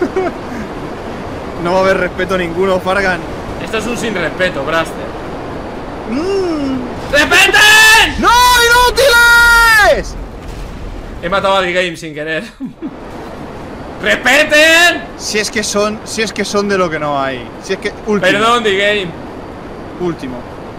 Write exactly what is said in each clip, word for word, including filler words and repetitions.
No va a haber respeto ninguno, Fargan. Esto es un sin respeto, Braster. Mm. ¡Respeten! ¡No, inútiles! He matado a The Game sin querer. ¡Respeten! Si es que son, si es que son de lo que no hay. Si es que último. Perdón, The Game. Último.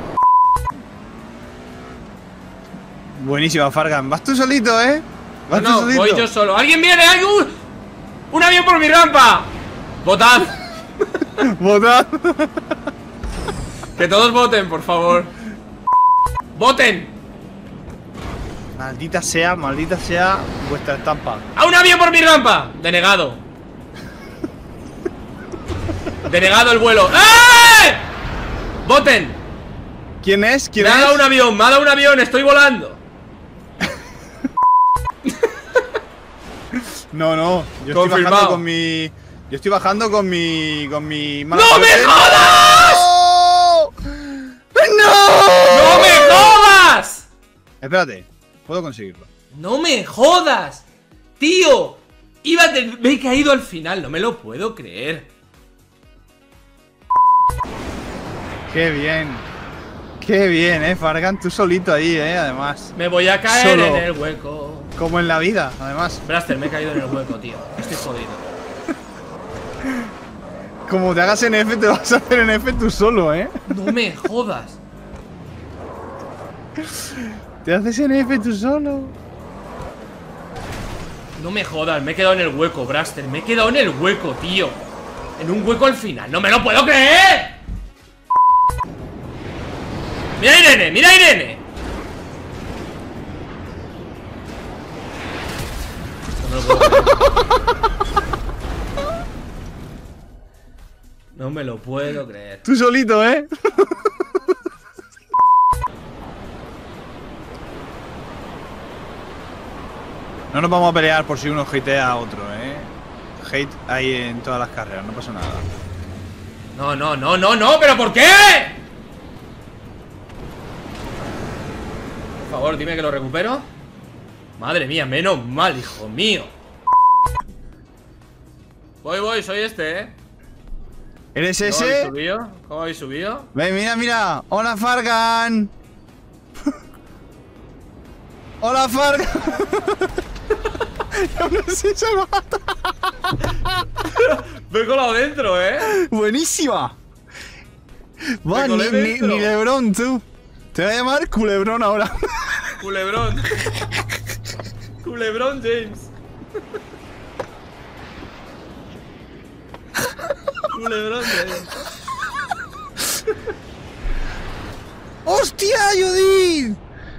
Buenísima, Fargan. Vas tú solito, ¿eh? Vas No, tú no, solito. voy yo solo. ¡Alguien viene! ¡Hay un... un avión por mi rampa! ¡Votad! Votad. Que todos voten, por favor. ¡Voten! Maldita sea, maldita sea vuestra estampa. ¡A un avión por mi rampa! Denegado. Denegado el vuelo. ¡Eh! ¡Voten! ¿Quién es? ¿Quién Me ha es? dado un avión, me ha dado un avión, estoy volando. No, no, yo Confirmado. estoy bajando con mi... Yo estoy bajando con mi... Con mi... ¡No me jodas! ¡No! ¡No me jodas! Espérate, puedo conseguirlo. ¡No me jodas! ¡Tío! Iba de... Me he caído al final, no me lo puedo creer. Qué bien. Qué bien, eh, Fargan, tú solito ahí, eh, además. Me voy a caer Solo. en el hueco. Como en la vida, además. Braster, me he caído en el hueco, tío. Estoy jodido. Como te hagas N F, te vas a hacer N F tú solo, eh. No me jodas. Te haces N F tú solo. No me jodas, me he quedado en el hueco, Braster. Me he quedado en el hueco, tío. En un hueco al final. ¡No me lo puedo creer! ¡Mira a Irene! ¡Mira a Irene! No me lo puedo creer. No me lo puedo creer. Tú solito, eh. No nos vamos a pelear por si uno hatea a otro, eh. Hate hay en todas las carreras, no pasa nada. No, no, no, no, no, ¿pero por qué? Por favor, dime que lo recupero. Madre mía, menos mal, hijo mío. Voy, voy, soy este, ¿eh? ¿Eres ¿Cómo habéis ese? subido? ¿Cómo habéis subido? Ven, mira, mira. Hola, Fargan. Hola, Fargan. Yo no sé si se mata. Me he colado dentro, ¿eh? Buenísima. Va, Me ni, colé ni, dentro. ni Lebrón, tú. Te voy a llamar Culebrón ahora. Culebrón. Culebrón James. Culebrón James. ¡Hostia, Judith!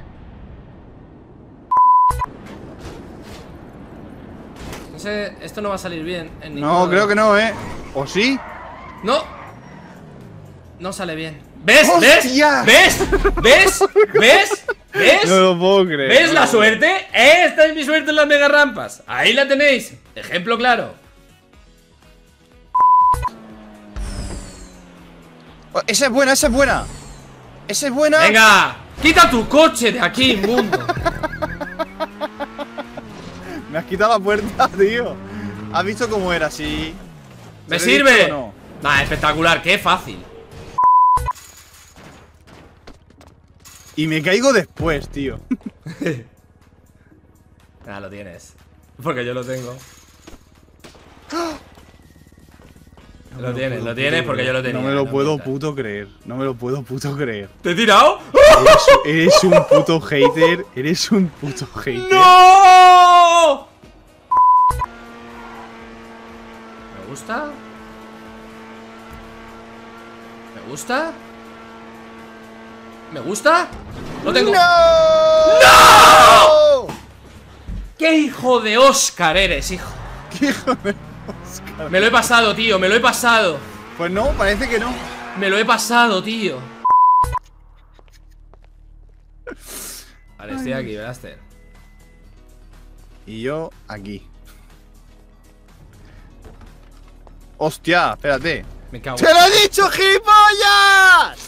No sé, esto no va a salir bien en No, ninguno de creo los- que no, ¿eh? ¿O sí? No. No sale bien. ¿Ves? ¡Hostia! ¿Ves? ¿Ves? ¿Ves? ¿Ves? ¿Ves? No lo puedo creer. ¿Ves no la lo puedo creer. suerte? Esta es mi suerte en las mega rampas. Ahí la tenéis. Ejemplo claro. Oh, esa es buena, esa es buena. Esa es buena. Venga, quita tu coche de aquí, inmundo. Me has quitado la puerta, tío. ¿Has visto cómo era así? ¿Me ¿Te lo he sirve? dicho o no? Nah, espectacular, qué fácil. Y me caigo después, tío. Ah, lo tienes. Porque yo lo tengo. No Lo me tienes, puedo lo tienes puto porque yo creer. lo tenía. No me lo puedo mientas. puto creer. No me lo puedo puto creer. ¿Te he tirado? Eres, eres un puto hater. Eres un puto hater. ¡No! ¿Me gusta? ¿Me gusta? ¿Me gusta? Lo tengo. ¡No! ¡No! ¡Qué hijo de Oscar eres, hijo! ¡Qué hijo de Oscar! Me lo he pasado, tío, me lo he pasado. Pues no, parece que no. Me lo he pasado, tío. Vale, estoy aquí, Blaster. Y yo aquí. ¡Hostia! Espérate. Me cago. ¡Te lo he dicho, gilipollas!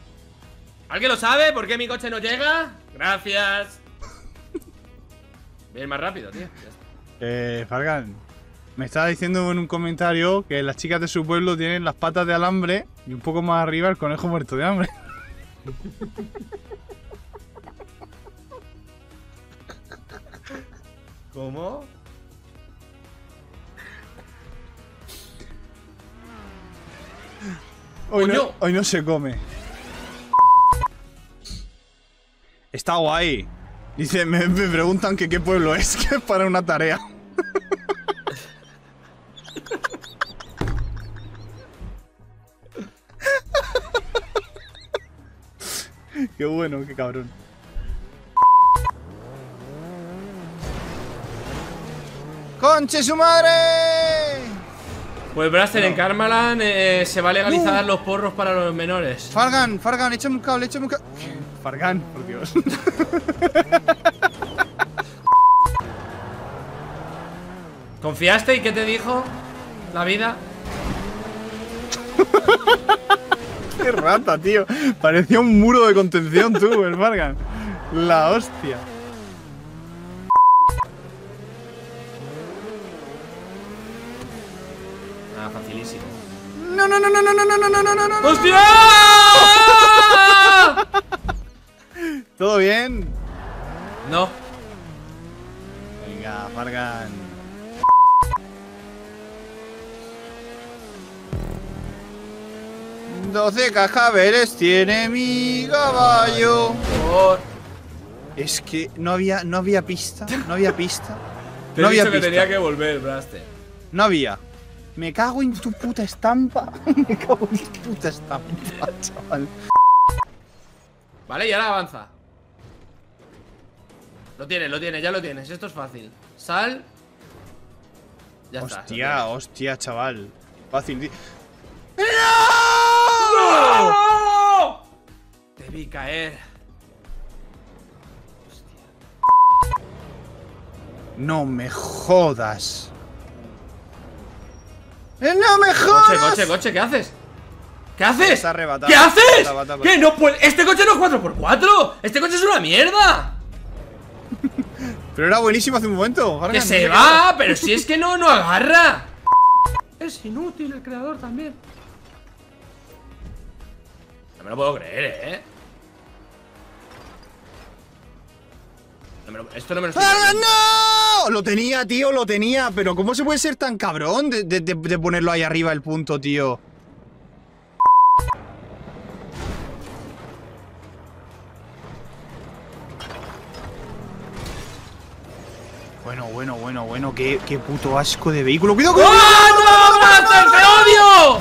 ¿Alguien lo sabe? ¿Por qué mi coche no llega? Gracias. Vienes más rápido, tío. Eh, Fargan, me estaba diciendo en un comentario que las chicas de su pueblo tienen las patas de alambre y un poco más arriba el conejo muerto de hambre. ¿Cómo? Hoy no, ¡Coño! hoy no se come. Está guay. Dice, me, me preguntan que qué pueblo es, que es para una tarea. Qué bueno, qué cabrón. ¡Conche su madre! Pues Braster, No. en Karmaland eh, se va a legalizar No. los porros para los menores. Fargan, Fargan, échame un cable, échame un cable. Fargan, por Dios. ¿Confiaste y qué te dijo la vida? Qué rata, tío. Parecía un muro de contención tú, el Fargan. La hostia. Ah, facilísimo. No, no, no, no, no, no, no, no, no, no, no, no. ¡Hostia! ¿Todo bien? No. Venga, Fargan. Doce cascabeles tiene mi caballo. Por... Es que no había, no había pista, no había pista. Te no he dicho había que pista. tenía que volver, Braster. No había. Me cago en tu puta estampa. Me cago en tu puta estampa, chaval. Vale, y ahora avanza. Lo tienes, lo tienes, ya lo tienes. Esto es fácil. Sal. Ya está. Hostia, hostia, chaval. Fácil. di- ¡No! Te vi caer. No me jodas. ¡Eh, ¡No me Coche, jodas! coche, coche, ¿qué haces? ¿Qué haces? Está arrebatado. ¿Qué haces? Está arrebatado. ¿Qué? No puede... Este coche no es cuatro por cuatro. Este coche es una mierda. Pero era buenísimo hace un momento. Fargan, Que no se sé va, pero si es que no, no agarra. Es inútil el creador también. No me lo puedo creer, eh. No me lo- Esto no me lo qué- estoy ¡Fargan, creyendo. no! Lo tenía, tío, lo tenía. Pero ¿cómo se puede ser tan cabrón de, de- de- de ponerlo ahí arriba el punto, tío? Bueno, bueno, bueno, bueno, qué, qué puto asco de vehículo. ¡Cuidado, cuidado! ¡Oh, no, Braster, te odio!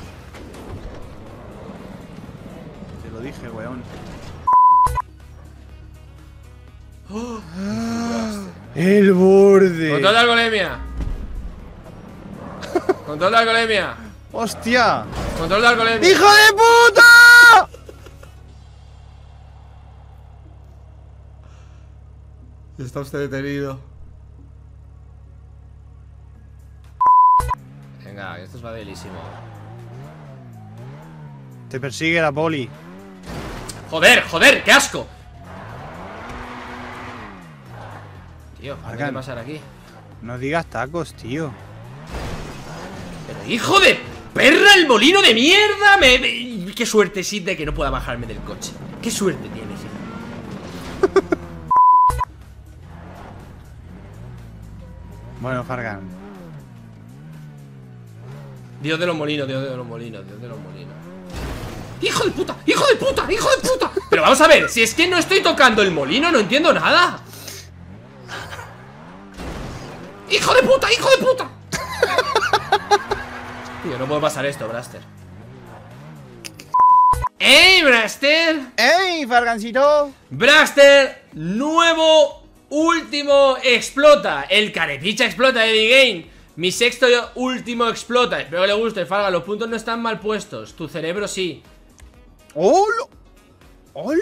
Te lo dije, weón. El borde. Control de alcoholemia. Control de alcoholemia. ¡Hostia! Control de alcoholemia. ¡Hijo de puta! Está usted detenido. Venga, esto es facilísimo. Te persigue la poli. Joder, joder, qué asco. Tío, ¿qué Argan. puede pasar aquí? No digas tacos, tío. Pero hijo de perra, el molino de mierda. Me, me- qué suerte sí de que no pueda bajarme del coche. Qué suerte tienes, hijo. Bueno, Fargan. Dios de los molinos, Dios de los molinos, Dios de los molinos. ¡Hijo de puta! ¡Hijo de puta! ¡Hijo de puta! Pero vamos a ver, si es que no estoy tocando el molino, no entiendo nada. ¡Hijo de puta! ¡Hijo de puta! Tío, no puede pasar esto, Braster. ¡Ey, Braster! ¡Ey, Fargancito! Braster, nuevo, último explota. El carepicha explota de The Game. Mi sexto y último explota. Espero que le guste, Farga. Los puntos no están mal puestos. Tu cerebro sí. ¡Hola! ¡Hola!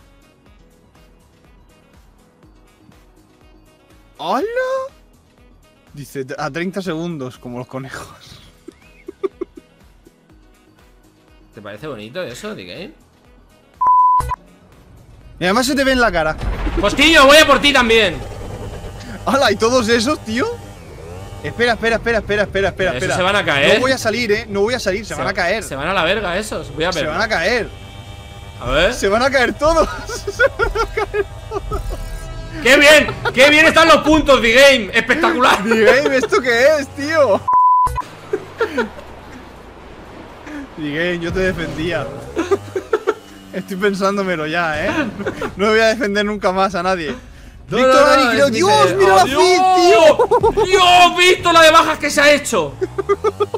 ¡Hola! Dice a treinta segundos, como los conejos. ¿Te parece bonito eso, The Game? Y además se te ve en la cara. Postillo, voy a por ti también. ¡Hala! ¿Y todos esos, tío? Espera, espera, espera, espera, espera, espera, Esos espera. se van a caer. No voy a salir, eh. No voy a salir, se, se van a caer. Se van a la verga esos. Voy a ver. Se van a caer. A ver. Se van a caer todos. Se van a caer todos. ¡Qué bien! ¡Qué bien están los puntos, D-Game! ¡Espectacular! D-Game, ¿esto qué es, tío? D-Game, yo te defendía. Estoy pensándomelo ya, ¿eh? No voy a defender nunca más a nadie. No, Víctor no, no, Ari, creo. es ¡Dios, mi- mira la ¡Oh, feed, tío! ¡Dios! ¡Visto la de bajas que se ha hecho!